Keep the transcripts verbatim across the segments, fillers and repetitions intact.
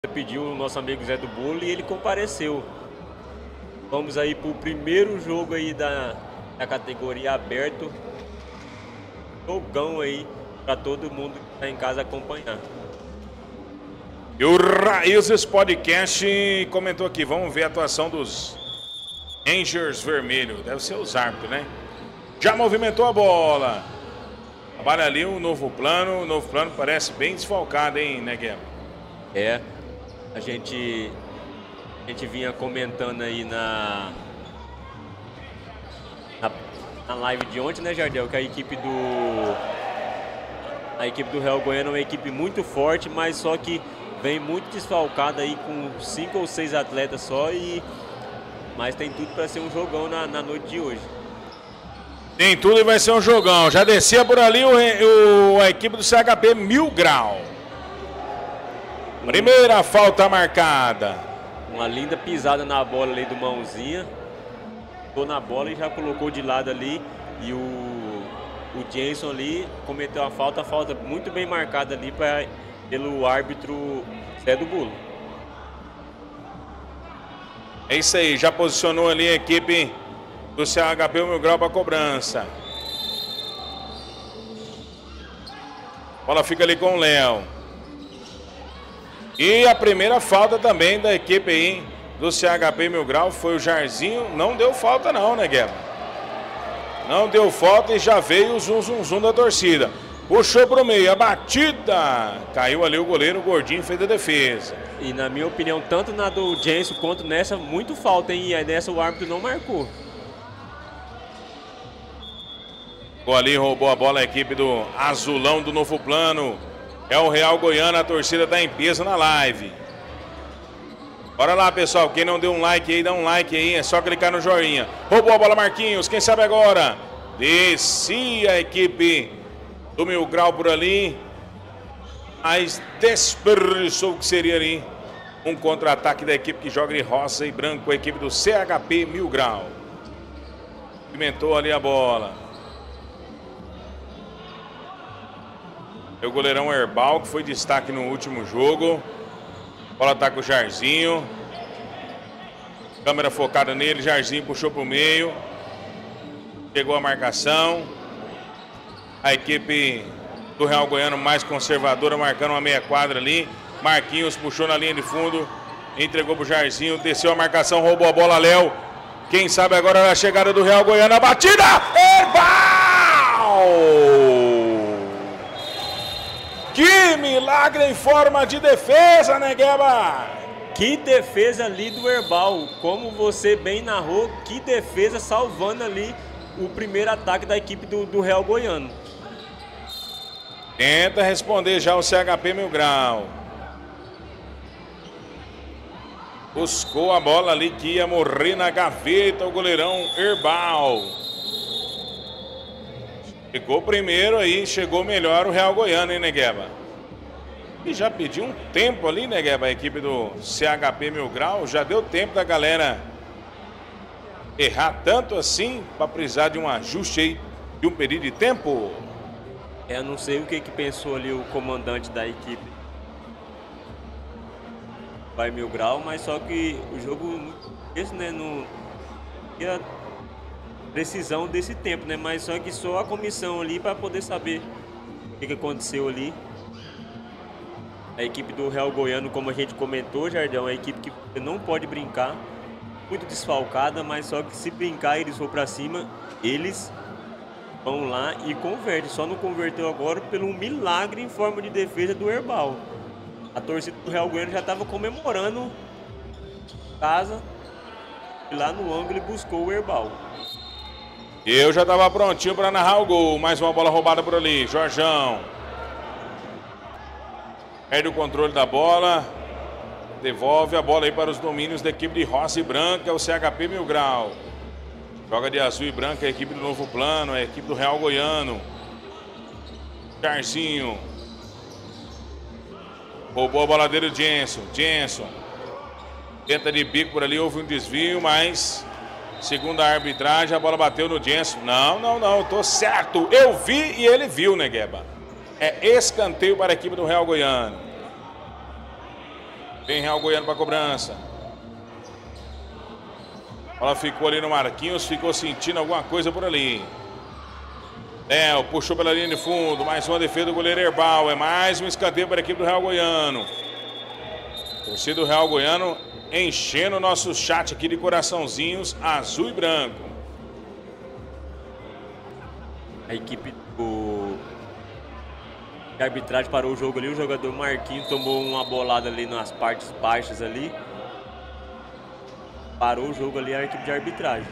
Pediu o nosso amigo Zé do Bolo e ele compareceu. Vamos aí pro primeiro jogo aí da, da categoria aberto. Jogão aí para todo mundo que tá em casa acompanhar. E o Raízes Podcast comentou aqui, vamos ver a atuação dos Rangers Vermelho. Deve ser os árbitros, né? Já movimentou a bola. Trabalha ali o novo plano. O novo plano parece bem desfalcado, hein, Negueba? É, a gente, a gente vinha comentando aí na, na, na live de ontem, né, Jardel? Que a equipe do, a equipe do Real Goiânia é uma equipe muito forte, mas só que vem muito desfalcada aí com cinco ou seis atletas só, e, mas tem tudo para ser um jogão na, na noite de hoje. Tem tudo e vai ser um jogão. Já descia por ali o, o, a equipe do C H P Mil Grau. Primeira falta marcada. Uma linda pisada na bola ali do Mãozinha. Tô na bola e já colocou de lado ali. E o, o Jenson ali cometeu a falta. A falta muito bem marcada ali pra, pelo árbitro Zé do Bolo. É isso aí. Já posicionou ali a equipe do C H P Mil Grau para cobrança. Bola fica ali com o Léo. E a primeira falta também da equipe aí do C H P Mil Grau foi o Jairzinho. Não deu falta não, né, Guilherme? Não deu falta e já veio o zum, zum, zum da torcida. Puxou pro meio, a batida. Caiu ali o goleiro, o Gordinho fez a defesa. E na minha opinião, tanto na do Jenson quanto nessa, muito falta, hein? E aí nessa o árbitro não marcou. O ali roubou a bola a equipe do Azulão do Novo Plano. É o Real Goiânia, a torcida tá em peso na live. Bora lá, pessoal. Quem não deu um like aí, dá um like aí. É só clicar no joinha. Roubou a bola, Marquinhos. Quem sabe agora? Descia a equipe do Mil Grau por ali. Mas desperdiçou o que seria ali um contra-ataque da equipe que joga de rosa e branco. A equipe do C H P Mil Grau. Pimentou ali a bola. É o goleirão Herbal, que foi destaque no último jogo. A bola tá com o Jairzinho. Câmera focada nele, Jairzinho puxou pro meio. Pegou a marcação. A equipe do Real Goiano mais conservadora, marcando uma meia quadra ali. Marquinhos puxou na linha de fundo. Entregou pro Jairzinho, desceu a marcação, roubou a bola, Léo. Quem sabe agora é a chegada do Real Goiano. A batida! Herbal! Que milagre em forma de defesa, Negueba! Que defesa ali do Herbal. Como você bem narrou, que defesa salvando ali o primeiro ataque da equipe do, do Real Goiano. Tenta responder já o C H P Mil Grau. Buscou a bola ali que ia morrer na gaveta o goleirão Herbal. Ficou primeiro aí, chegou melhor o Real Goiano, hein, Negueba? E já pediu um tempo ali, Negueba, a equipe do C H P Mil Grau. Já deu tempo da galera errar tanto assim para precisar de um ajuste aí, de um período de tempo. É, eu não sei o que, que pensou ali o comandante da equipe vai Mil Grau, mas só que o jogo, esse, né, não tinha precisão desse tempo, né? Mas só que só a comissão ali para poder saber o que, que aconteceu ali. A equipe do Real Goiano, como a gente comentou, Jardão, é uma equipe que não pode brincar, muito desfalcada, mas só que se brincar eles vão para cima, eles vão lá e convertem. Só não converteu agora pelo um milagre em forma de defesa do Herbal. A torcida do Real Goiano já estava comemorando casa e lá no ângulo e buscou o Herbal. Eu já estava prontinho para narrar o gol. Mais uma bola roubada por ali. Jorjão. Perde o controle da bola. Devolve a bola aí para os domínios da equipe de rosa e branca. O C H P Mil Grau. Joga de azul e branca a equipe do Novo Plano. A equipe do Real Goiano. Jairzinho. Roubou a bola dele o Jenson. Jenson. Tenta de bico por ali. Houve um desvio, mas... Segundo a arbitragem, a bola bateu no Jenson. Não, não, não, tô certo. Eu vi e ele viu, Negueba. É escanteio para a equipe do Real Goiano. Vem Real Goiano para cobrança. Ela ficou ali no Marquinhos, ficou sentindo alguma coisa por ali. Léo puxou pela linha de fundo, mais uma defesa do goleiro Herbal, é mais um escanteio para a equipe do Real Goiano. Torcida do Real Goiano enchendo o nosso chat aqui de coraçãozinhos azul e branco. A equipe do... de arbitragem parou o jogo ali, o jogador Marquinhos tomou uma bolada ali nas partes baixas ali. Parou o jogo ali a equipe de arbitragem.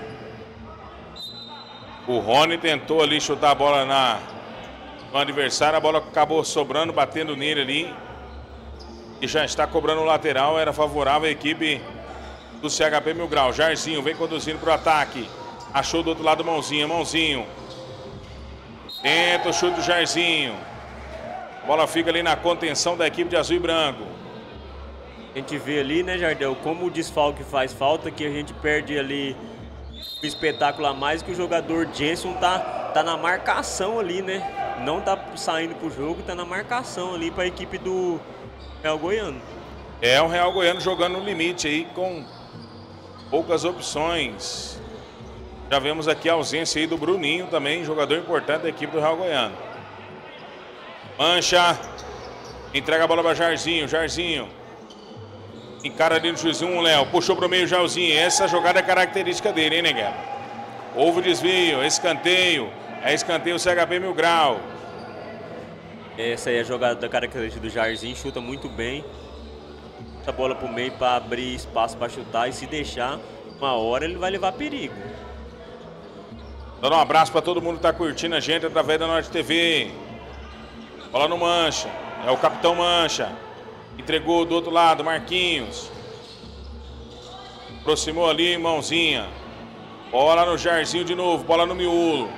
O Rony tentou ali chutar a bola na, no adversário, a bola acabou sobrando, batendo nele ali. E já está cobrando o lateral, era favorável a equipe do C H P Mil Grau. Jairzinho vem conduzindo para o ataque. Achou do outro lado Mãozinha, Mãozinho. Tenta o chute do Jairzinho. A bola fica ali na contenção da equipe de azul e branco. A gente vê ali, né, Jardel, como o desfalque faz falta, que a gente perde ali o espetáculo a mais, que o jogador Jenson tá, tá na marcação ali, né? Não tá saindo pro jogo, tá na marcação ali para a equipe do Real Goiano. É o Real Goiano jogando no limite aí com poucas opções. Já vemos aqui a ausência aí do Bruninho também, jogador importante da equipe do Real Goiano. Mancha, entrega a bola para Jairzinho, Jairzinho. Encara ali no juizinho, um Léo, puxou pro meio Jairzinho. Essa jogada é característica dele, hein, Negueba? Houve desvio, escanteio. É escanteio C H P Mil Grau. Essa aí é a jogada da característica do Jairzinho, chuta muito bem. Essa bola pro meio para abrir espaço para chutar, e se deixar, uma hora ele vai levar perigo. Dando um abraço para todo mundo que tá curtindo a gente através da Norte T V. Bola no Mancha, é o capitão Mancha. Entregou do outro lado, Marquinhos. Aproximou ali, Mãozinha. Bola no Jairzinho de novo, bola no miolo.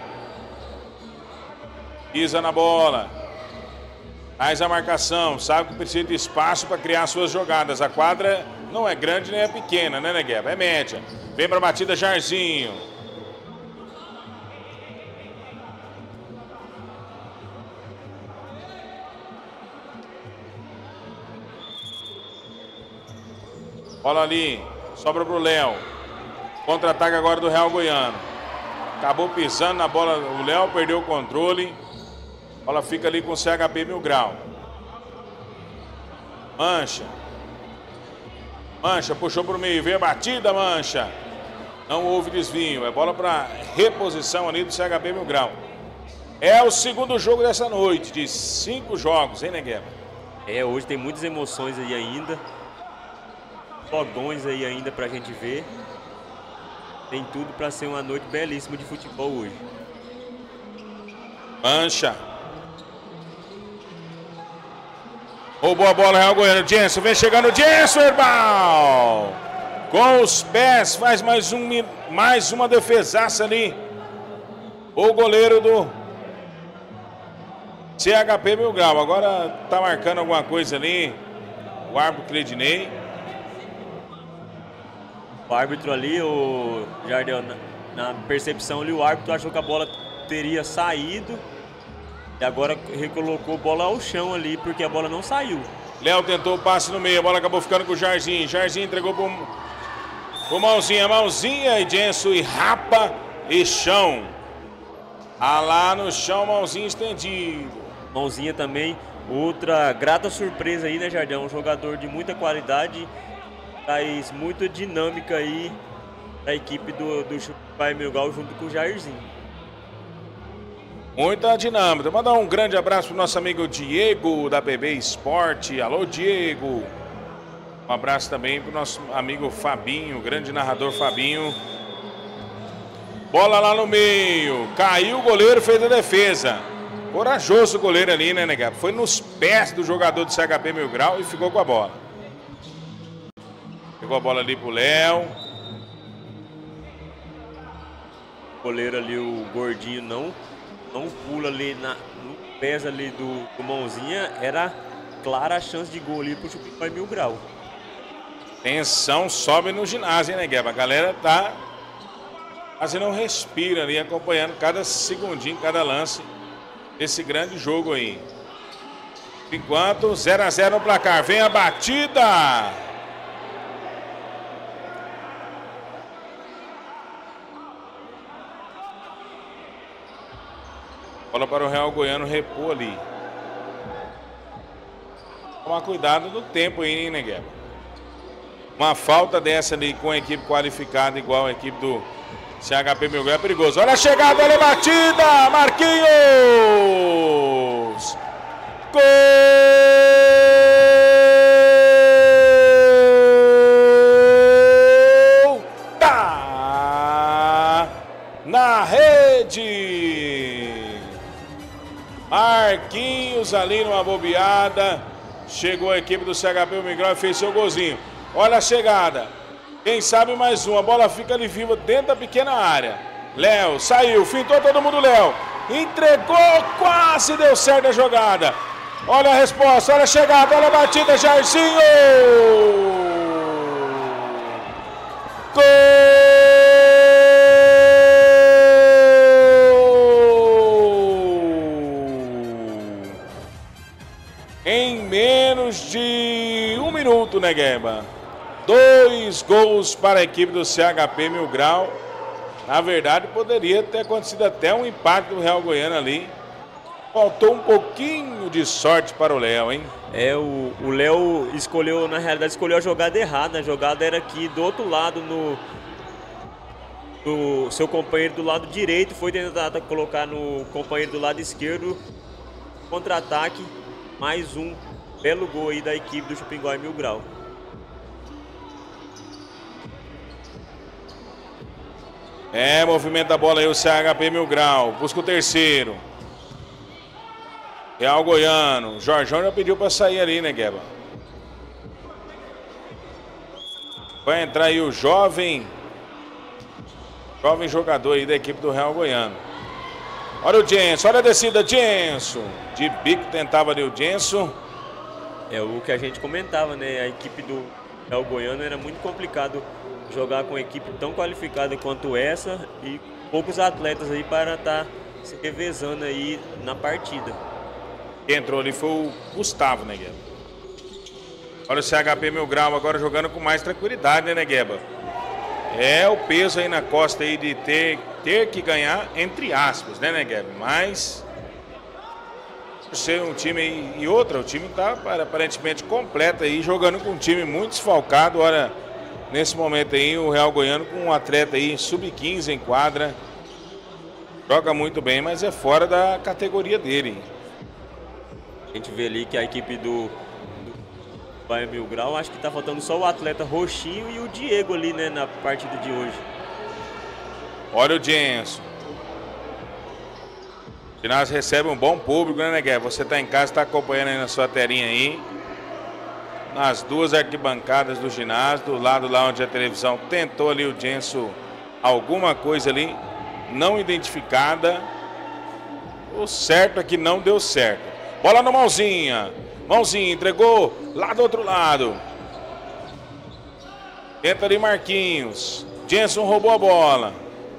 Pisa na bola. Faz a marcação, sabe que precisa de espaço para criar suas jogadas. A quadra não é grande nem é pequena, né, Negueba? É média. Vem para a batida, Jairzinho. Bola ali, sobra pro Léo. Contra-ataque agora do Real Goiano. Acabou pisando na bola, o Léo perdeu o controle. Bola fica ali com o C H P Mil Grau. Mancha. Mancha, puxou pro meio, veio a batida, Mancha. Não houve desvio, é bola para reposição ali do C H P Mil Grau. É o segundo jogo dessa noite, de cinco jogos, hein, Negueba? É, hoje tem muitas emoções aí ainda. Fogões aí ainda pra gente ver. Tem tudo pra ser uma noite belíssima de futebol hoje. Mancha. Roubou a bola, Real Goiano. Jenson, vem chegando, Jenson, Herbal. Com os pés, faz mais, um, mais uma defesaça ali. O goleiro do C H P Mil Grau. Agora tá marcando alguma coisa ali. O árbitro Cleidinei. O árbitro ali, o Jardel, na, na percepção ali, o árbitro achou que a bola teria saído. E agora recolocou a bola ao chão ali, porque a bola não saiu. Léo tentou o passe no meio, a bola acabou ficando com o Jairzinho. Jairzinho entregou pro, pro Mãozinha, Mãozinha e Jenson e rapa e chão. Ah lá no chão, Mãozinha estendido. Mãozinha também, outra grata surpresa aí, né, Jardel? Um jogador de muita qualidade, traz muita dinâmica aí da equipe do, do Chupai Mil Grau junto com o Jairzinho. Muita dinâmica. Mandar um grande abraço pro nosso amigo Diego da B B Esporte. Alô, Diego. Um abraço também pro nosso amigo Fabinho, grande narrador Fabinho. Bola lá no meio. Caiu o goleiro, fez a defesa. Corajoso o goleiro ali, né, Negado? Foi nos pés do jogador do C H P Mil Grau e ficou com a bola. Pegou a bola ali pro Léo. O goleiro ali, o gordinho, não, não pula ali na, no pés ali do, do Mãozinha. Era clara a chance de gol ali pro Chupai Mil Grau. Tensão sobe no ginásio, hein, né, Gueba? A galera tá fazendo um respiro ali, acompanhando cada segundinho, cada lance desse grande jogo aí. Enquanto zero a zero no placar. Vem a batida. Bola para o Real Goiano repor ali. Tomar cuidado no tempo aí, hein, Negueba? Uma falta dessa ali com a equipe qualificada igual a equipe do C H P Mil Grau é perigoso. Olha a chegada, olha a batida! Marquinhos! Gol! Tá na rede! Marquinhos ali numa bobeada. Chegou a equipe do C H P Mil Grau e fez seu golzinho. Olha a chegada. Quem sabe mais um. A bola fica ali viva dentro da pequena área. Léo saiu, fintou todo mundo, Léo. Entregou, quase deu certo a jogada. Olha a resposta, olha a chegada, olha a batida, Jairzinho. Gol! Em menos de um minuto, Negueba. Dois gols para a equipe do C H P Mil Grau. Na verdade, poderia ter acontecido até um empate do Real Goiano ali. Faltou um pouquinho de sorte para o Léo, hein? É, o Léo escolheu, na realidade, escolheu a jogada errada. A jogada era aqui do outro lado, no, no seu companheiro do lado direito. Foi tentar colocar no companheiro do lado esquerdo. Contra-ataque, mais um belo gol aí da equipe do Chupinguá Mil Grau. É, movimenta a bola aí o C H P Mil Grau. Busca o terceiro. Real Goiano. Jorjão já pediu para sair ali, né, Gueba? Vai entrar aí o jovem. Jovem jogador aí da equipe do Real Goiano. Olha o Jenson, olha a descida, Jenson. De bico tentava ali o Jenson. É o que a gente comentava, né? A equipe do Real Goiano era muito complicado jogar com uma equipe tão qualificada quanto essa e poucos atletas aí para estar tá se revezando aí na partida. Quem entrou ali foi o Gustavo, né, Gueba? Olha o C H P Mil Grau agora jogando com mais tranquilidade, né, Gueba? É o peso aí na costa aí de ter, ter que ganhar, entre aspas, né, né, Gueba? Mas por ser um time aí, e outra, o time tá aparentemente completo aí, jogando com um time muito desfalcado. Olha, nesse momento aí, o Real Goiano com um atleta aí, sub quinze em quadra. Joga muito bem, mas é fora da categoria dele. A gente vê ali que a equipe do, do Bahia Mil Grau, acho que tá faltando só o atleta Roxinho e o Diego ali, né, na partida de hoje. Olha o Jenson. O ginásio recebe um bom público, né, Negué? Você tá em casa, tá acompanhando aí na sua telinha aí. Nas duas arquibancadas do ginásio, do lado lá onde a televisão tentou ali o Jenson alguma coisa ali, não identificada. O certo é que não deu certo. Bola no Mãozinha. Mãozinha entregou lá do outro lado. Tenta ali Marquinhos. Jenson roubou a bola.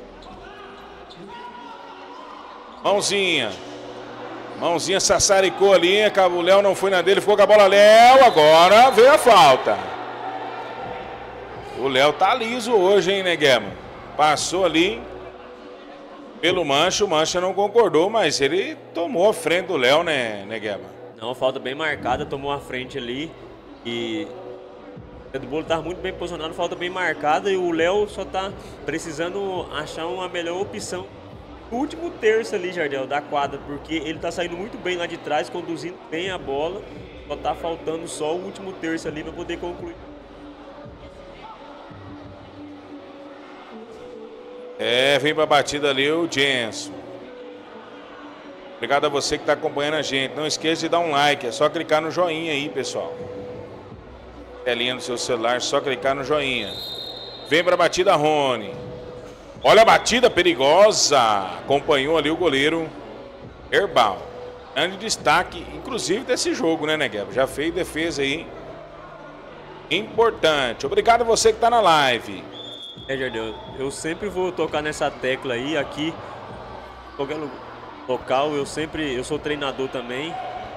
Mãozinha. Mãozinha sassaricou ali. O Léo não foi na dele. Ficou com a bola. Léo, agora veio a falta. O Léo tá liso hoje, hein, Neguema? Passou ali pelo Mancha, o Mancha não concordou, mas ele tomou a frente do Léo, né, Negueba? Não, falta bem marcada, tomou a frente ali e o Red Bull tá muito bem posicionado, falta bem marcada e o Léo só tá precisando achar uma melhor opção. O último terço ali, Jardel, da quadra, porque ele tá saindo muito bem lá de trás, conduzindo bem a bola, só tá faltando só o último terço ali para poder concluir. É, vem pra batida ali o Jenson. Obrigado a você que tá acompanhando a gente. Não esqueça de dar um like, é só clicar no joinha aí, pessoal. Telinha no seu celular, só clicar no joinha. Vem pra batida, Rony. Olha a batida perigosa. Acompanhou ali o goleiro Herbal. Grande destaque, inclusive desse jogo, né, Negueba? Já fez defesa aí importante. Obrigado a você que tá na live. É, Jardel, eu sempre vou tocar nessa tecla aí, aqui, qualquer local, eu sempre, eu sou treinador também.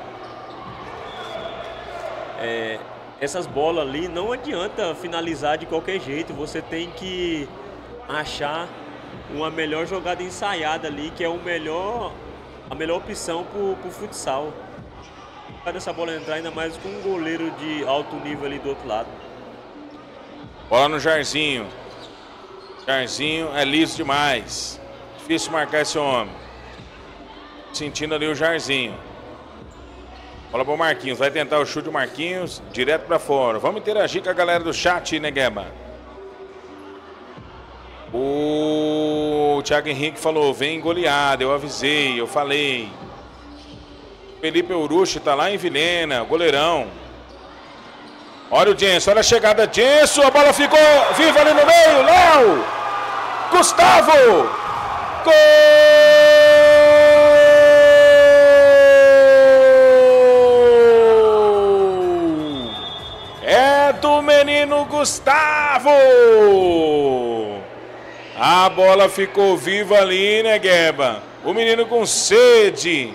É, essas bolas ali, não adianta finalizar de qualquer jeito, você tem que achar uma melhor jogada ensaiada ali, que é o melhor a melhor opção pro, pro futsal. Para essa bola entrar, ainda mais com um goleiro de alto nível ali do outro lado. Bola no Jairzinho. Jairzinho é liso demais. Difícil marcar esse homem. Sentindo ali o Jairzinho. Bola pro Marquinhos. Vai tentar o chute do Marquinhos. Direto pra fora. Vamos interagir com a galera do chat, né, Gueba? O Thiago Henrique falou, vem goleada. Eu avisei, eu falei. Felipe Uruchi tá lá em Vilhena, goleirão. Olha o Jenson, olha a chegada, Jenson, a bola ficou viva ali no meio, Léo, Gustavo, gol! É do menino Gustavo. A bola ficou viva ali, né, Gueba? O menino com sede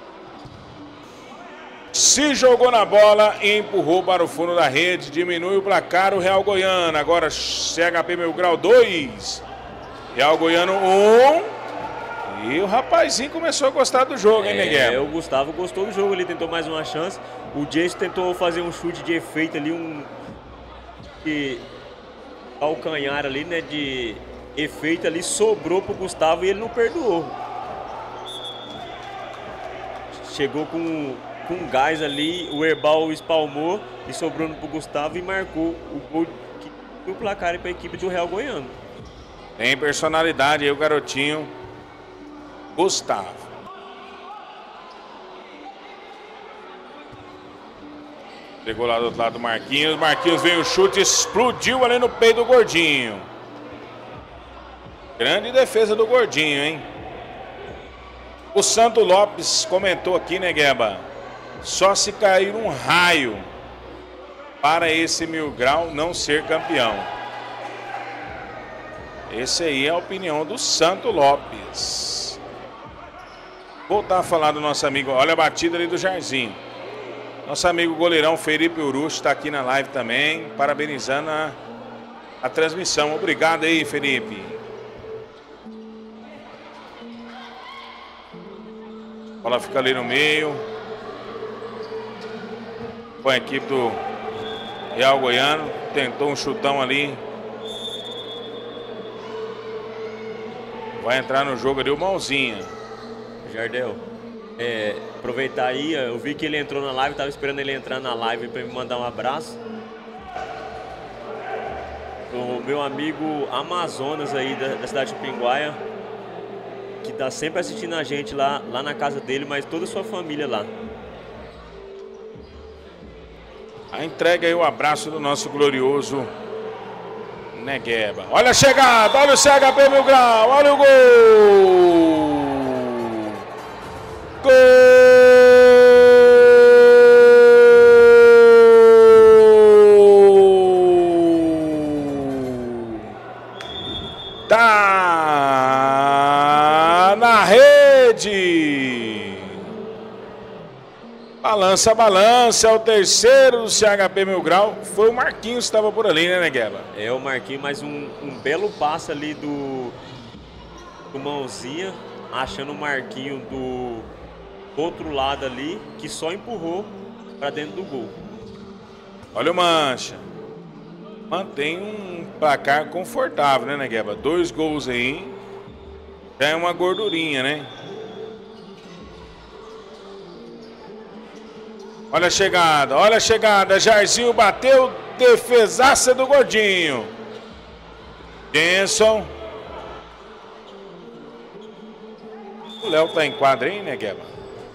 se jogou na bola e empurrou para o fundo da rede. Diminui o placar o Real Goiano. Agora C H P Mil Grau dois. Real Goiano um. E o rapazinho começou a gostar do jogo, hein, Negueba? É, o Gustavo gostou do jogo, ele tentou mais uma chance. O Jason tentou fazer um chute de efeito ali, um de calcanhar ali, né, de efeito ali, sobrou pro Gustavo e ele não perdoou. Chegou com, com gás ali, o Herbal espalmou e sobrou pro Gustavo e marcou o gol que deu o placar para a equipe do Real Goiano. Tem personalidade aí o garotinho Gustavo. Pegou lá do outro lado do Marquinhos. Marquinhos veio o chute, explodiu ali no peito do Gordinho. Grande defesa do Gordinho, hein? O Santo Lopes comentou aqui, né, Gueba? Só se cair um raio para esse Mil Grau não ser campeão. Essa aí é a opinião do Santo Lopes. Voltar a falar do nosso amigo. Olha a batida ali do Jairzinho. Nosso amigo goleirão Felipe Uruchi está aqui na live também, parabenizando a, a transmissão. Obrigado aí, Felipe. A bola fica ali no meio. Com a equipe do Real Goiano. Tentou um chutão ali. Vai entrar no jogo ali o Mãozinha. Jardel, é, aproveitar aí, eu vi que ele entrou na live, tava esperando ele entrar na live para me mandar um abraço. O meu amigo Amazonas aí da, da cidade de Pinguaia, que tá sempre assistindo a gente lá, lá na casa dele, mas toda a sua família lá. A entrega aí o abraço do nosso glorioso Negueba. Olha a chegada, olha o C H P Mil Grau, olha o gol! Gol! Tá na rede! Balança, balança, é o terceiro do C H P Mil Grau. Foi o Marquinhos que estava por ali, né, Negueba? É o Marquinhos, mas um, um belo passe ali do, do Mãozinha, achando o Marquinho do outro lado ali, que só empurrou para dentro do gol. Olha o Mancha. Mantém um placar confortável, né, Negueba? Dois gols aí. Já é uma gordurinha, né? Olha a chegada, olha a chegada. Jairzinho bateu, defesaça do Gordinho. Jenson. O Léo tá em quadra aí, né, Gueba?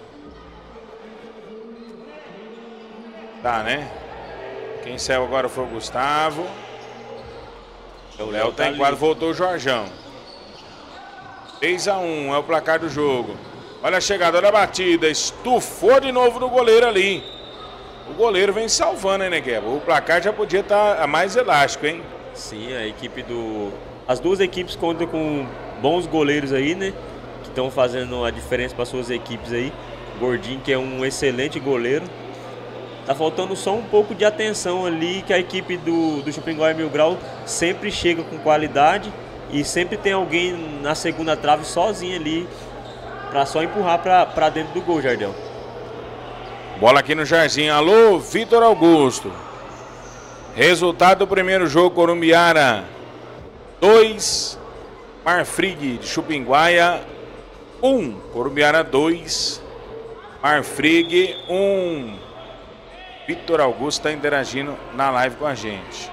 Tá, né? Quem saiu agora foi o Gustavo. O Léo tá em quadra, voltou o Jorjão. três a um é o placar do jogo. Olha a chegada, olha a batida. Estufou de novo no goleiro ali. O goleiro vem salvando, hein, né, Gueba? O placar já podia estar mais elástico, hein? Sim, a equipe do... As duas equipes contam com bons goleiros aí, né? Que estão fazendo a diferença para suas equipes aí. Gordinho, que é um excelente goleiro. Tá faltando só um pouco de atenção ali, que a equipe do, do Chupinguai Mil Grau sempre chega com qualidade e sempre tem alguém na segunda trave sozinho ali pra só empurrar pra, pra dentro do gol, Jardel. Bola aqui no Jardim. Alô, Vitor Augusto. Resultado do primeiro jogo, Corumbiara dois, Marfrig de Chupinguaia um. Corumbiara dois, Marfrig um. Vitor Augusto está interagindo na live com a gente.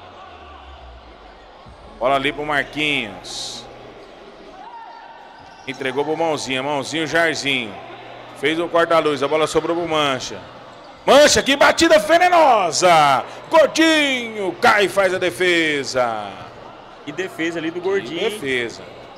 Bola ali pro Marquinhos. Entregou pro Mãozinha. Mãozinho, Jarzinho. Fez o corta-luz. A bola sobrou pro Mancha. Mancha, que batida venenosa. Gordinho. Cai e faz a defesa. E defesa ali do Gordinho. E defesa.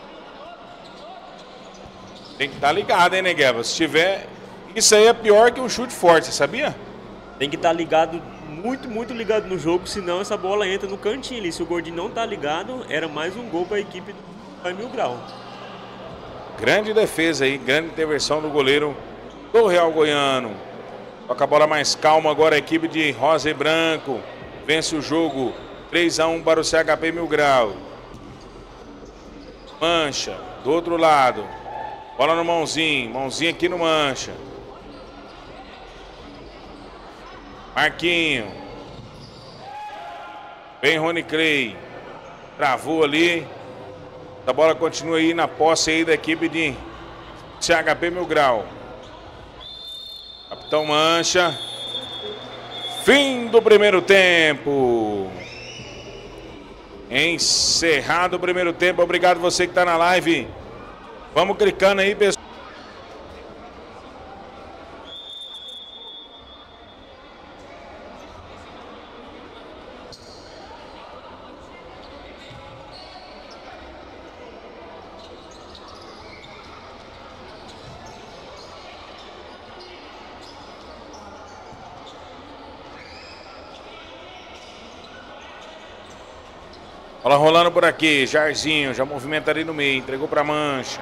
Tem que estar tá ligado, hein, Negueba? Se tiver... Isso aí é pior que um chute forte, você sabia? Tem que estar tá ligado, muito, muito ligado no jogo, senão essa bola entra no cantinho ali. Se o Gordinho não tá ligado, era mais um gol para a equipe do Mil Grau. Grande defesa aí, grande intervenção do goleiro do Real Goiano. Toca a bola mais calma agora a equipe de Rosa e Branco. Vence o jogo três a um para o C H P Mil Grau. Mancha, do outro lado. Bola no Mãozinho, Mãozinho aqui no Mancha. Marquinho. Vem Rony Clay. Travou ali. A bola continua aí na posse aí da equipe de C H P Mil Grau. Capitão Mancha. Fim do primeiro tempo. Encerrado o primeiro tempo. Obrigado você que está na live. Vamos clicando aí, pessoal. Bola rolando por aqui, Jarzinho já movimenta ali no meio, entregou para Mancha.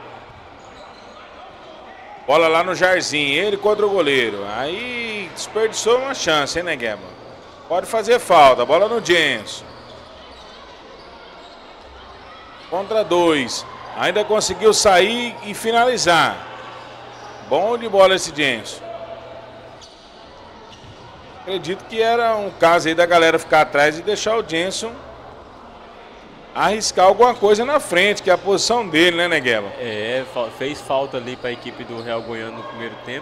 Bola lá no Jarzinho, ele contra o goleiro. Aí desperdiçou uma chance, hein, Negueba? Pode fazer falta, bola no Jenson. Contra dois, ainda conseguiu sair e finalizar. Bom de bola esse Jenson. Acredito que era um caso aí da galera ficar atrás e deixar o Jenson arriscar alguma coisa na frente, que é a posição dele, né, Negueba? É, fez falta ali para a equipe do Real Goiano no primeiro tempo.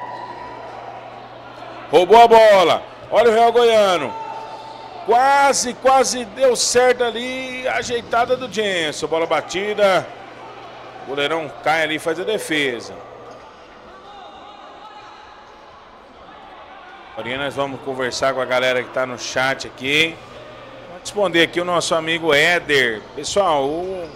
Roubou a bola. Olha o Real Goiano. Quase, quase deu certo ali. Ajeitada do Jenson. Bola batida. O goleirão cai ali e faz a defesa. Agora nós vamos conversar com a galera que está no chat aqui. Responder aqui o nosso amigo Éder. Pessoal, o,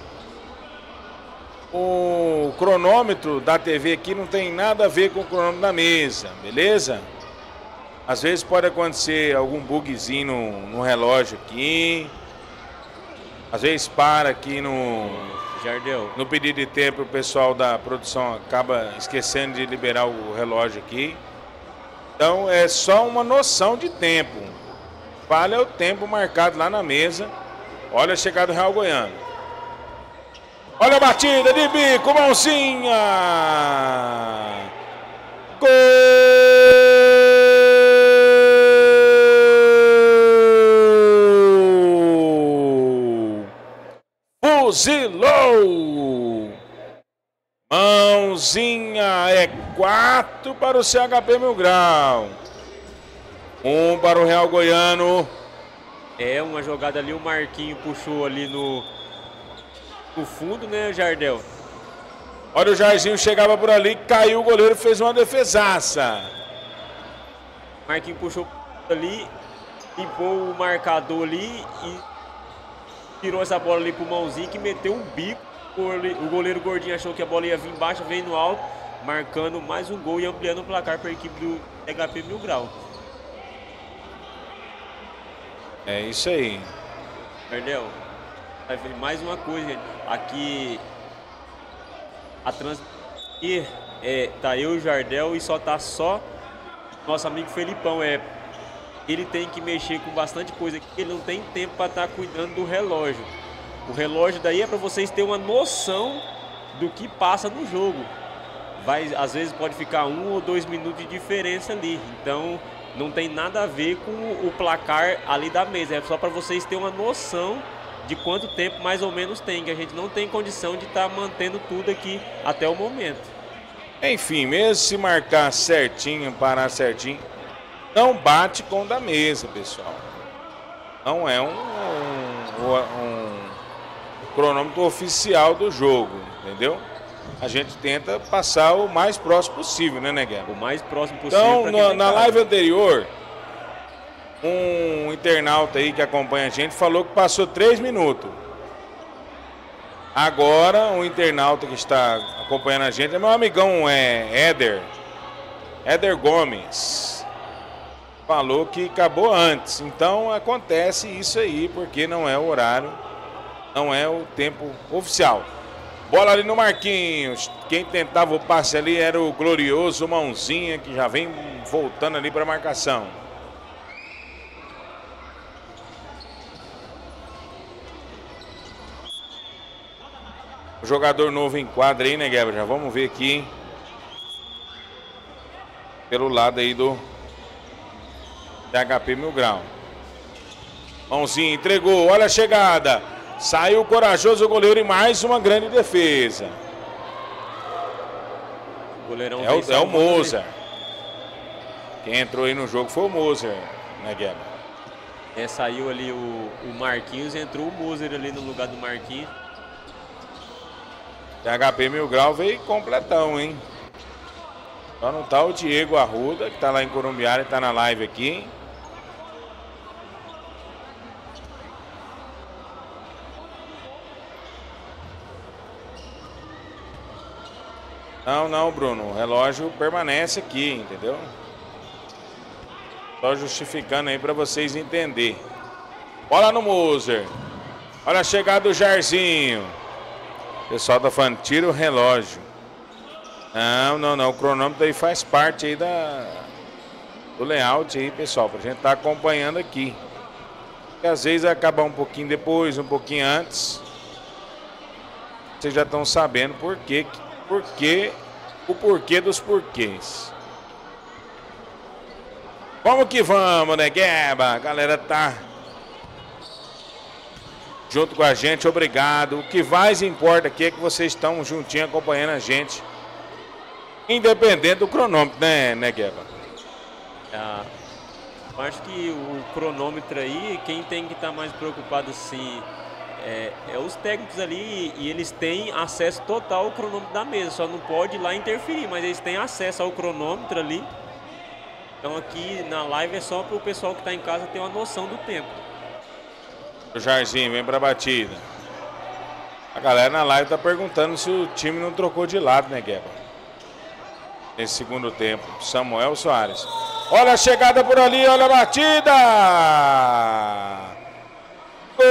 o cronômetro da T V aqui não tem nada a ver com o cronômetro da mesa, beleza? Às vezes pode acontecer algum bugzinho no, no relógio aqui. Às vezes para aqui no, Jardel. no pedido de tempo, o pessoal da produção acaba esquecendo de liberar o relógio aqui. Então é só uma noção de tempo. Vale é o tempo marcado lá na mesa. Olha a chegada do Real Goiano. Olha a batida de bico, Mãozinha. Gol! Fuzilou! Mãozinha, é quatro para o C H P Mil Grau. Um para o Real Goiano. É uma jogada ali, o Marquinho puxou ali no, no fundo, né, Jardel? Olha o Jairzinho, chegava por ali, caiu o goleiro, fez uma defesaça. Marquinho puxou ali, limpou o marcador ali e tirou essa bola ali pro Mãozinho, que meteu um bico. O goleiro Gordinho achou que a bola ia vir embaixo, veio no alto, marcando mais um gol e ampliando o placar para a equipe do C H P Mil Grau. É isso aí. Jardel, vai ver mais uma coisa, gente. Aqui a trans e é, tá eu e o Jardel e só tá só nosso amigo Felipão. É, ele tem que mexer com bastante coisa aqui, ele não tem tempo para estar tá cuidando do relógio. O relógio daí é para vocês terem uma noção do que passa no jogo. vai, às vezes pode ficar um ou dois minutos de diferença ali. Então não tem nada a ver com o placar ali da mesa. É só para vocês terem uma noção de quanto tempo mais ou menos tem, que a gente não tem condição de estar tá mantendo tudo aqui até o momento. Enfim, mesmo se marcar certinho, parar certinho, não bate com o da mesa, pessoal. Não é um, um, um cronômetro oficial do jogo, entendeu? A gente tenta passar o mais próximo possível, né, Negueba? O mais próximo possível. Então, na, na live anterior, um internauta aí que acompanha a gente falou que passou três minutos. Agora, um internauta que está acompanhando a gente é meu amigão, é Éder. Éder Gomes. Falou que acabou antes. Então, acontece isso aí, porque não é o horário, não é o tempo oficial. Bola ali no Marquinhos. Quem tentava o passe ali era o glorioso Mãozinha, que já vem voltando ali para a marcação. O jogador novo em quadra aí, né, Guebra? Já vamos ver aqui, hein? Pelo lado aí do T H P Mil Grau. Mãozinha entregou, olha a chegada. Saiu corajoso o goleiro e mais uma grande defesa. O goleirão é, o, é o Moser. Quem entrou aí no jogo foi o Moser, né, Guebra? É, saiu ali o, o Marquinhos, entrou o Moser ali no lugar do Marquinhos. T H P Mil Grau veio completão, hein? Só não tá o Diego Arruda, que tá lá em Corumbiara e tá na live aqui, hein? Não, não, Bruno. O relógio permanece aqui, entendeu? Só justificando aí pra vocês entenderem. Bola no Moser. Olha a chegada do Jairzinho. O pessoal tá falando, tira o relógio. Não, não, não. O cronômetro aí faz parte aí da, do layout aí, pessoal. Pra gente tá acompanhando aqui. Porque às vezes vai acabar um pouquinho depois, um pouquinho antes. Vocês já estão sabendo por quê. Por quê, o porquê dos porquês. Vamos que vamos, né, Gueba? A galera tá junto com a gente, obrigado. O que mais importa aqui é que vocês estão juntinho acompanhando a gente. Independente do cronômetro, né, né Gueba? Ah, eu acho que o cronômetro aí, quem tem que estar mais preocupado assim é, é os técnicos ali, e eles têm acesso total ao cronômetro da mesa, só não pode ir lá interferir, mas eles têm acesso ao cronômetro ali. Então aqui na live é só para o pessoal que está em casa ter uma noção do tempo. O Jairzinho vem para a batida. A galera na live tá perguntando se o time não trocou de lado, né, Gueba? Nesse segundo tempo. Samuel Soares. Olha a chegada por ali, olha a batida! Gol!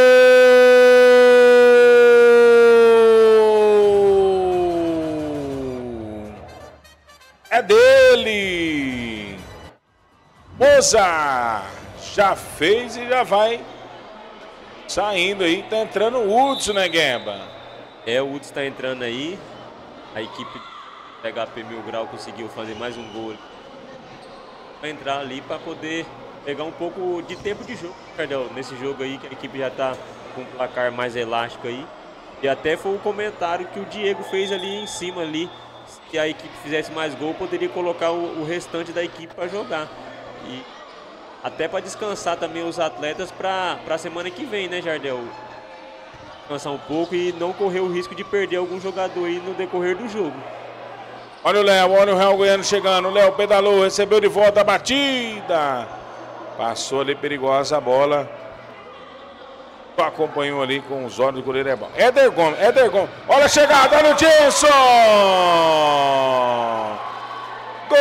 É dele! Moza! Já fez e já vai saindo aí. Tá entrando o Hudson, né, Gueba? É, o Hudson tá entrando aí. A equipe T H P Mil Grau conseguiu fazer mais um gol. Vai entrar ali para poder pegar um pouco de tempo de jogo, Cardel, nesse jogo aí, que a equipe já tá com um placar mais elástico aí. E até foi o comentário que o Diego fez ali em cima ali. Se a equipe fizesse mais gol, poderia colocar o, o restante da equipe para jogar. E até para descansar também os atletas para a semana que vem, né, Jardel? Descansar um pouco e não correr o risco de perder algum jogador aí no decorrer do jogo. Olha o Léo, olha o Real Goiano chegando. O Léo pedalou, recebeu de volta a batida. Passou ali perigosa a bola. Acompanhou ali com os olhos do goleiro. É bom. Éder Gomes, Éder Gomes. Olha a chegada, olha o Jenson. Gol!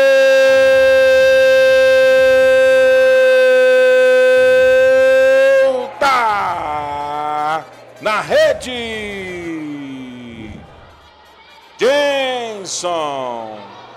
Tá na rede. Jenson.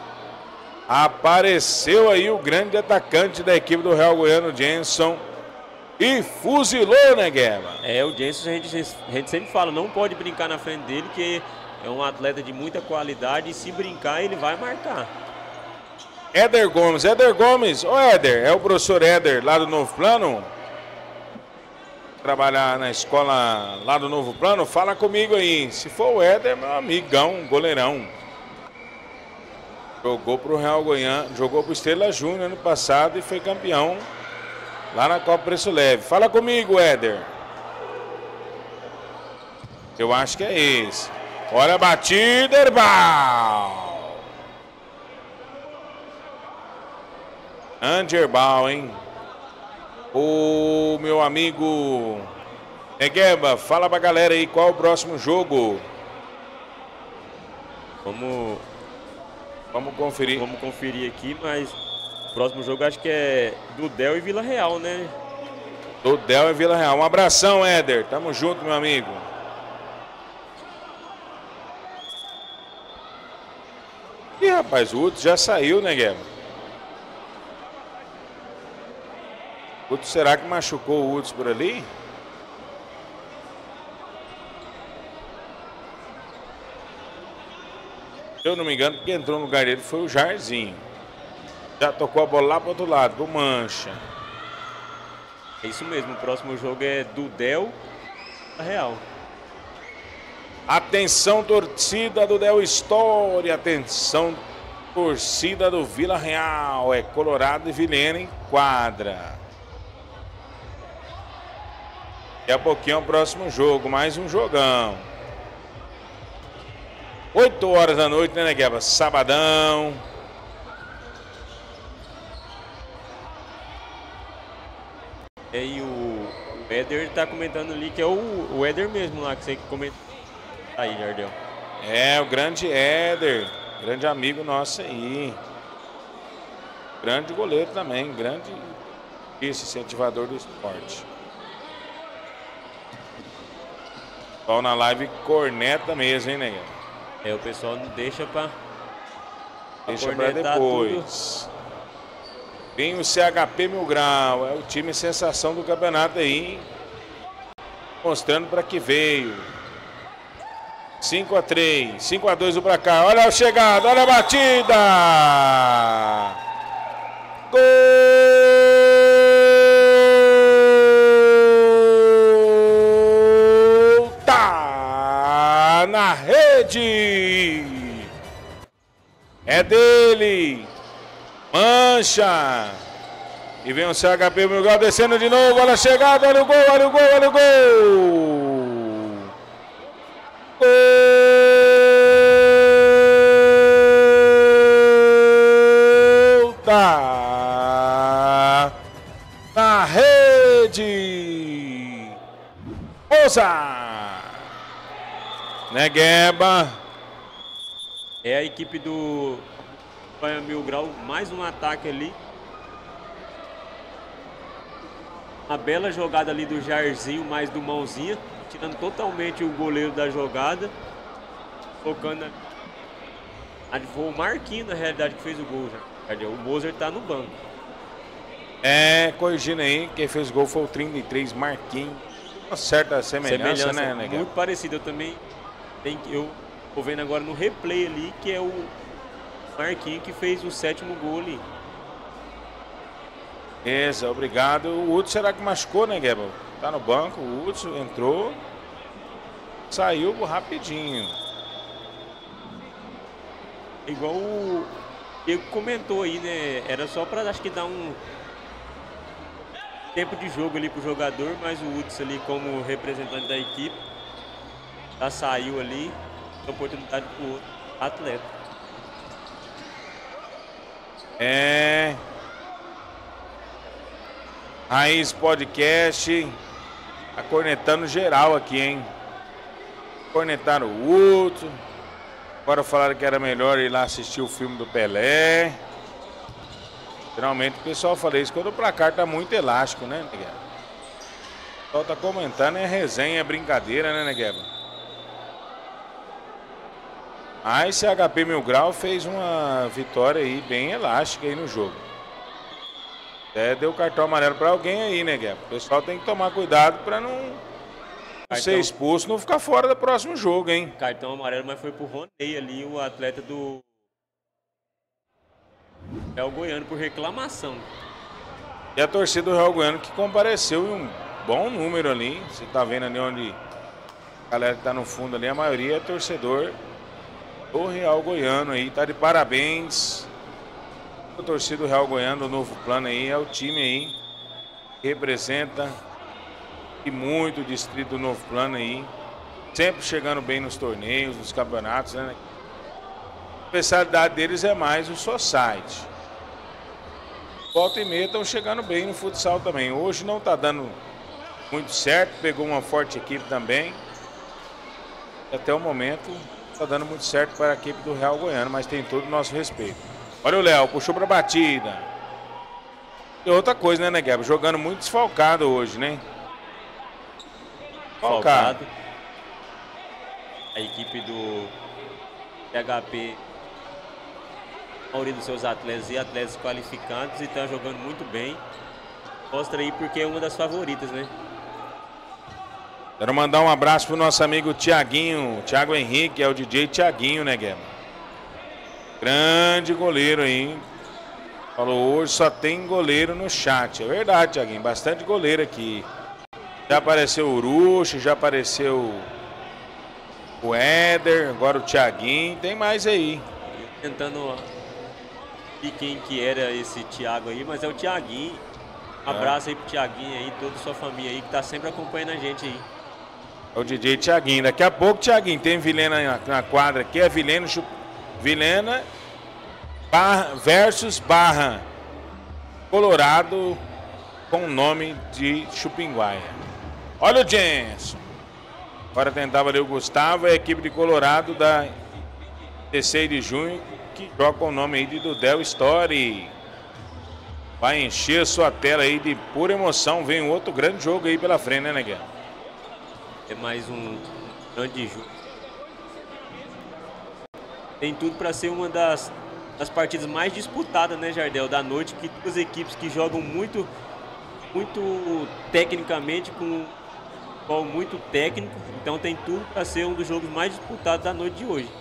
Apareceu aí o grande atacante da equipe do Real Goiano, Jenson. E fuzilou, né, Guerra? É, o Jenson, a gente, a gente sempre fala, não pode brincar na frente dele, que é um atleta de muita qualidade e se brincar ele vai marcar. Éder Gomes, Éder Gomes, ô Éder, é o professor Éder lá do Novo Plano? Trabalhar na escola lá do Novo Plano, fala comigo aí. Se for o Éder, meu amigão, goleirão. Jogou pro Real Goiânia, jogou pro Estrela Júnior ano passado e foi campeão lá na Copa Preço Leve. Fala comigo, Éder. Eu acho que é esse. Olha a batida, Herbal. Anderbal, hein? O meu amigo Negueba, fala pra galera aí qual é o próximo jogo. Vamos, vamos conferir. Vamos conferir aqui, mas o próximo jogo acho que é Dudel e Vila Real, né? Dudel e Vila Real. Um abração, Éder. Tamo junto, meu amigo. Ih, rapaz, o Hudson já saiu, né, Gueba? O Hudson, será que machucou o Hudson por ali? Se eu não me engano, quem entrou no lugar dele foi o Jairzinho. Já tocou a bola lá pro outro lado, pro Mancha. É isso mesmo, o próximo jogo é Dudel e Vila Real. Atenção, torcida do Del História. Atenção, torcida do Vila Real. É Colorado e Vilhena em quadra. Daqui a pouquinho é o próximo jogo. Mais um jogão. oito horas da noite, né, Negueba? Sabadão. E aí o, o Éder tá comentando ali que é o, o Éder mesmo lá que você comentou. Aí, Jardel. É, o grande Éder, grande amigo nosso aí. Grande goleiro também, grande incentivador do esporte. Só na live corneta mesmo, hein, Nega? É, o pessoal não deixa pra... Deixa pra depois. Tudo. Vem o C H P Mil Grau, é o time sensação do campeonato aí. Mostrando pra que veio. cinco a três, cinco a dois o placar. Olha a chegada, olha a batida. Gol! Tá na rede. É dele. Mancha. E vem o C H P Mil Grau descendo de novo. Olha a chegada, olha o gol, olha o gol, olha o gol. Tá na rede. Ouça. Negueba. É a equipe do Mil Grau, mais um ataque ali. Uma bela jogada ali do Jairzinho, mais do Mãozinha, tirando totalmente o goleiro da jogada. Focando. Foi o Marquinhos, na realidade, que fez o gol já. O Mozart tá no banco. É, corrigindo aí, quem fez o gol foi o trinta e três, Marquinhos. Uma certa semelhança, semelhança né, Muito parecido. Eu também tenho, eu tô vendo agora no replay ali, que é o Marquinhos que fez o sétimo gol ali. Beleza, obrigado. O Hudson, será que machucou, né, Gebel? Tá no banco, o Hudson entrou, saiu rapidinho. Igual o Diego comentou aí, né? Era só pra, acho que, dar um tempo de jogo ali pro jogador, mas o Hudson ali como representante da equipe já saiu ali, dá oportunidade pro outro atleta. É... Raiz Podcast, tá cornetando geral aqui, hein? Cornetaram o Hudson. Agora falaram que era melhor ir lá assistir o filme do Pelé. Geralmente o pessoal fala isso quando o placar tá muito elástico, né, Negueba? O pessoal tá comentando, é resenha, é brincadeira, né, Negueba? A C H P Mil Grau fez uma vitória aí bem elástica aí no jogo. Até deu cartão amarelo para alguém aí, Negueba. O pessoal tem que tomar cuidado para não Cartão, ser expulso, não ficar fora do próximo jogo, hein? Cartão amarelo, mas foi pro Ronei ali, o atleta do Real Goiano, por reclamação. E a torcida do Real Goiano que compareceu em um bom número ali. Você tá vendo ali onde a galera que tá no fundo ali, a maioria é torcedor do Real Goiano aí. Tá de parabéns. A torcida do Real Goiano, do Novo Plano aí, é o time aí que representa e muito o distrito do Novo Plano aí. Sempre chegando bem nos torneios, nos campeonatos, né? A especialidade deles é mais o society. Volta e meia estão chegando bem no futsal também. Hoje não está dando muito certo, pegou uma forte equipe também. Até o momento está dando muito certo para a equipe do Real Goiano, mas tem todo o nosso respeito. Olha o Léo, puxou para a batida. E outra coisa, né, Negueba? Jogando muito desfalcado hoje, né? Desfalcado. A equipe do P H P, a maioria dos seus atletas e atletas qualificados, e está jogando muito bem. Mostra aí porque é uma das favoritas, né? Quero mandar um abraço pro nosso amigo Tiaguinho, Thiago Henrique, é o D J Tiaguinho, né, Guilherme? Grande goleiro aí. Falou, hoje só tem goleiro no chat. É verdade, Tiaguinho, bastante goleiro aqui. Já apareceu o Urucho, já apareceu o Éder, agora o Tiaguinho, tem mais aí. Tentando ver quem que era esse Thiago aí, mas é o Tiaguinho. Um abraço aí pro Tiaguinho aí, toda a sua família aí que tá sempre acompanhando a gente aí. É o D J Tiaguinho. Daqui a pouco, Tiaguinho, tem Vilena na, na quadra aqui. É Vilena, Vilena barra, versus Barra Colorado com o nome de Chupinguaia. Olha o Jenson. Agora tentava ali o Gustavo, a equipe de Colorado da dezesseis de junho, que joga com o nome aí de Dudel Story. Vai encher a sua tela aí de pura emoção. Vem um outro grande jogo aí pela frente, né, Neguinho? É mais um grande jogo. Tem tudo para ser uma das, das partidas mais disputadas, né, Jardel, da noite, que duas equipes que jogam muito, muito tecnicamente, com um futebol muito técnico. Então tem tudo para ser um dos jogos mais disputados da noite de hoje.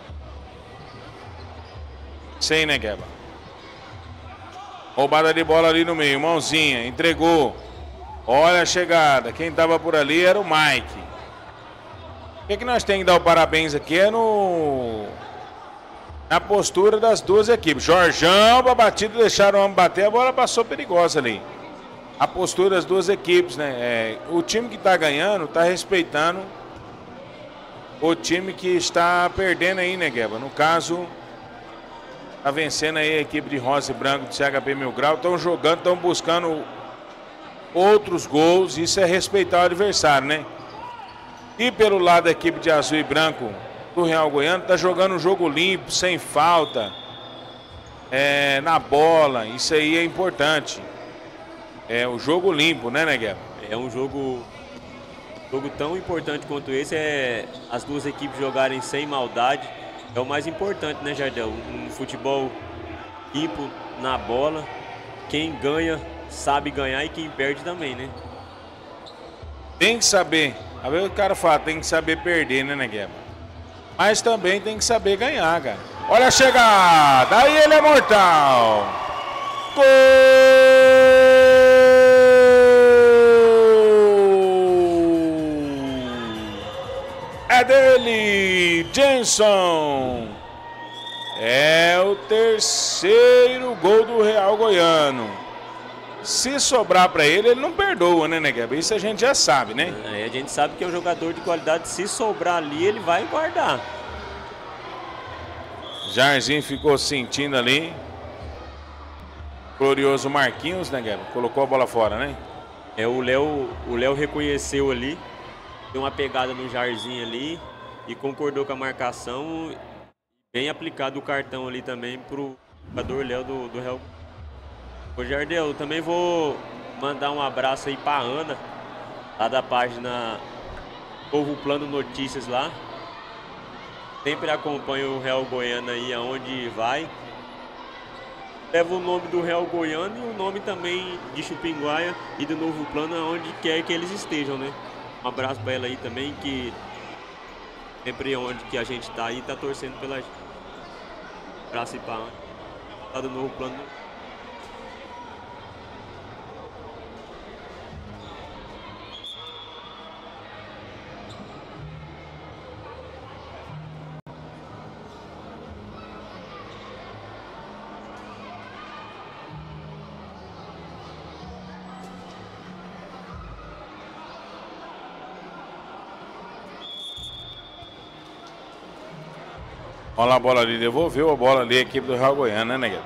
Sim, né, Gueba? Roubada de bola ali no meio, mãozinha, entregou. Olha a chegada, quem estava por ali era o Mike. O que, que nós temos que dar o parabéns aqui é no... na postura das duas equipes. Jorjão para batida, deixaram o homem bater, a bola passou perigosa ali. A postura das duas equipes, né? É, o time que está ganhando está respeitando o time que está perdendo aí, né, Gueba? No caso, está vencendo aí a equipe de Rosa e Branco de C H P Mil Grau. Estão jogando, estão buscando outros gols, isso é respeitar o adversário, né? E pelo lado da equipe de Azul e Branco do Real Goiano, tá jogando um jogo limpo, sem falta, é, na bola, isso aí é importante. É o jogo limpo, né, Negueba? É um jogo, jogo tão importante quanto esse, é as duas equipes jogarem sem maldade, é o mais importante, né, Jardel? Um futebol limpo na bola, quem ganha sabe ganhar e quem perde também, né? Tem que saber. A ver o cara fala, tem que saber perder, né, Negueba? Mas também tem que saber ganhar, cara. Olha a chegada! Aí ele é mortal! Gol! É dele! Jenson! É o terceiro gol do Real Goiano. Se sobrar para ele, ele não perdoa, né, Negueba? Isso a gente já sabe, né? É, a gente sabe que é um jogador de qualidade. Se sobrar ali, ele vai guardar. Jairzinho ficou sentindo ali. Glorioso Marquinhos, Negueba? Colocou a bola fora, né? É, o Léo o Léo reconheceu ali. Deu uma pegada no Jairzinho ali. E concordou com a marcação. Bem aplicado o cartão ali também pro jogador Léo do, do Real. Ô Jardel, eu também vou mandar um abraço aí pra Ana, lá da página Novo Plano Notícias lá. Sempre acompanha o Real Goiano aí aonde vai. Leva o nome do Real Goiano e o nome também de Chupinguaia e do Novo Plano aonde quer que eles estejam, né? Um abraço pra ela aí também, que sempre onde que a gente tá aí, tá torcendo pela gente. Abraço aí pra Ana, tá do Novo Plano. Olha lá a bola ali, devolveu a bola ali a equipe do Real Goiânia, né, Negueira?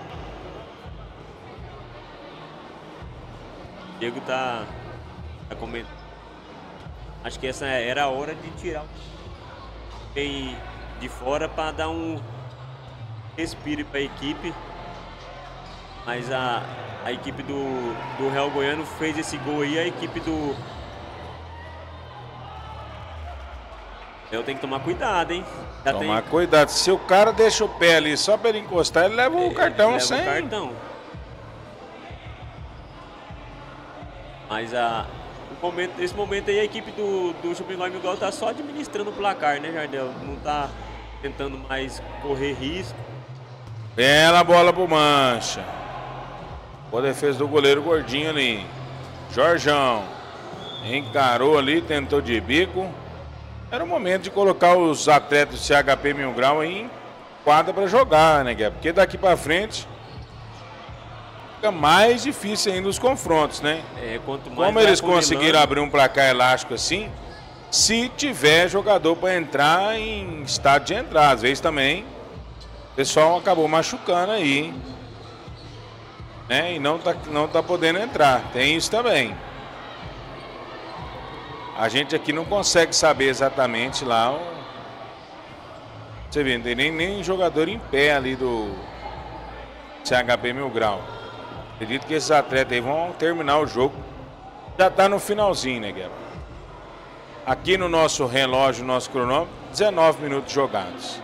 Diego tá, tá comentando. Acho que essa era a hora de tirar o bem de fora para dar um respiro para a equipe. Mas a, a equipe do, do Real Goiano fez esse gol aí, a equipe do... Eu tenho que tomar cuidado, hein? Já tomar tem... cuidado. Se o cara deixa o pé ali só para ele encostar, ele leva o cartão leva sem. O cartão. Mas a, o momento, esse momento aí a equipe do, do Chupinguá e Miguel tá só administrando o placar, né, Jardel? Não tá tentando mais correr risco. Bela bola pro Mancha. Boa defesa do goleiro Gordinho ali. Jorjão encarou ali, tentou de bico. Era o momento de colocar os atletas do C H P Mil Grau em quadra para jogar, né, Guilherme? Porque daqui para frente fica mais difícil ainda os confrontos, né? É, quanto mais como eles conseguiram abrir um placar elástico assim, se tiver jogador para entrar em estado de entrar, às vezes também o pessoal acabou machucando aí, né? E não tá, não tá podendo entrar, tem isso também. A gente aqui não consegue saber exatamente lá o... Você vê, não tem nem, nem jogador em pé ali do C H P Mil Grau. Acredito que esses atletas aí vão terminar o jogo. Já tá no finalzinho, né, Guilherme? Aqui no nosso relógio, nosso cronômetro, dezenove minutos jogados.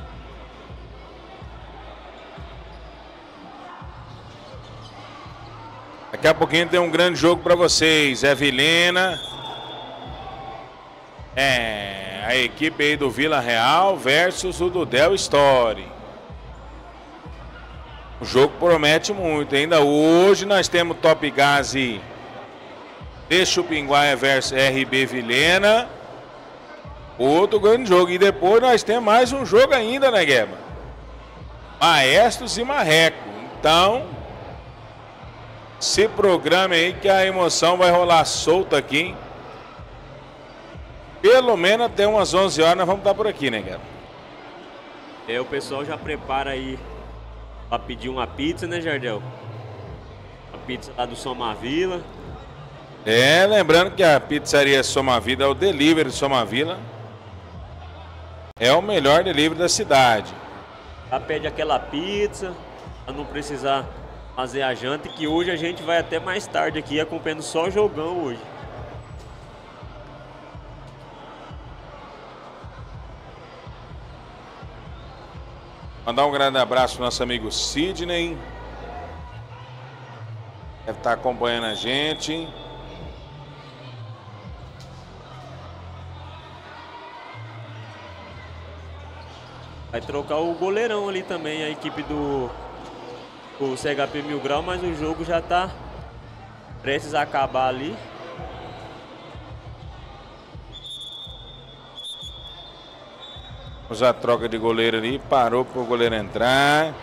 Daqui a pouquinho tem um grande jogo para vocês. É Vilhena. É, a equipe aí do Vila Real versus o do Del Story. O jogo promete muito. Ainda hoje nós temos Top Gas e de Chupinguaia versus R B Vilhena. Outro grande jogo. E depois nós temos mais um jogo ainda, né, Gueba? Maestros e Marreco. Então, se programe aí que a emoção vai rolar solta aqui. Pelo menos até umas onze horas nós vamos estar por aqui, né, cara? É, o pessoal já prepara aí para pedir uma pizza, né, Jardel? A pizza lá do Somavila. É, lembrando que a pizzaria Somavila é o delivery do Somavila. É o melhor delivery da cidade. Já pede aquela pizza, para não precisar fazer a janta, que hoje a gente vai até mais tarde aqui acompanhando só jogão hoje. Mandar um grande abraço pro nosso amigo Sidney. Deve estar acompanhando a gente. Vai trocar o goleirão ali também, a equipe do, do C H P Mil Grau, mas o jogo já está prestes a acabar ali. A troca de goleiro ali, parou para o goleiro entrar.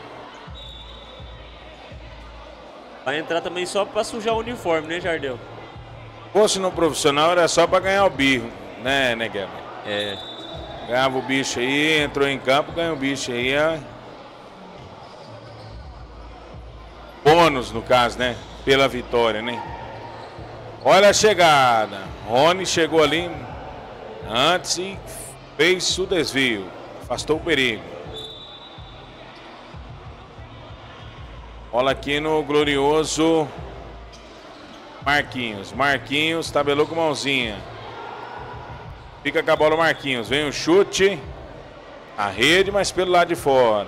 Vai entrar também só para sujar o uniforme, né, Jardel? Fosse no profissional era só para ganhar o birro, né, Negueba? É. Ganhava o bicho aí, entrou em campo, ganhou o bicho aí. Ó. Bônus, no caso, né? Pela vitória, né? Olha a chegada. Rony chegou ali antes e fez o desvio. Afastou o perigo. Bola aqui no glorioso Marquinhos. Marquinhos tabelou com mãozinha. Fica com a bola o Marquinhos. Vem o chute. A rede, mas pelo lado de fora.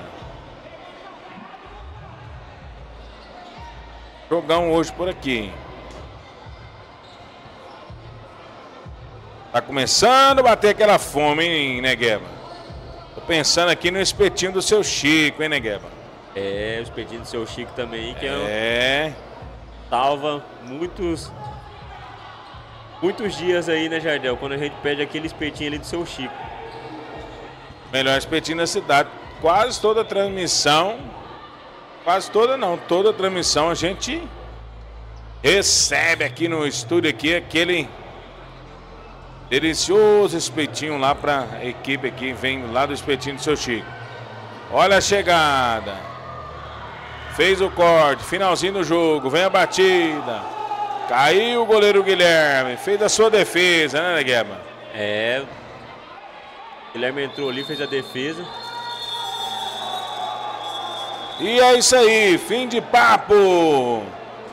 Jogão hoje por aqui. Tá começando a bater aquela fome, hein, Negueba? Tô pensando aqui no espetinho do seu Chico, hein, Negueba? É, o espetinho do seu Chico também, que é, É. Um, salva muitos, muitos dias aí, né, Jardel? Quando a gente pede aquele espetinho ali do seu Chico. Melhor espetinho da cidade. Quase toda a transmissão, quase toda não, toda a transmissão a gente recebe aqui no estúdio aqui aquele delicioso espetinho lá para a equipe aqui, vem lá do espetinho do seu Chico. Olha a chegada. Fez o corte, finalzinho do jogo, vem a batida. Caiu o goleiro Guilherme, fez a sua defesa, né, Negueba? É. O Guilherme entrou ali, fez a defesa. E é isso aí, fim de papo.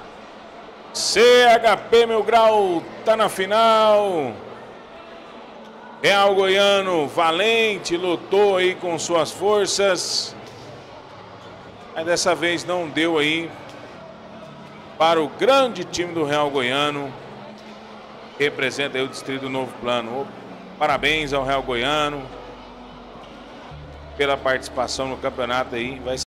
C H P Mil Grau tá na final. Real Goiano valente, lutou aí com suas forças. Mas dessa vez não deu aí para o grande time do Real Goiano. Representa aí o distrito do Novo Plano. Parabéns ao Real Goiano pela participação no campeonato aí. Vai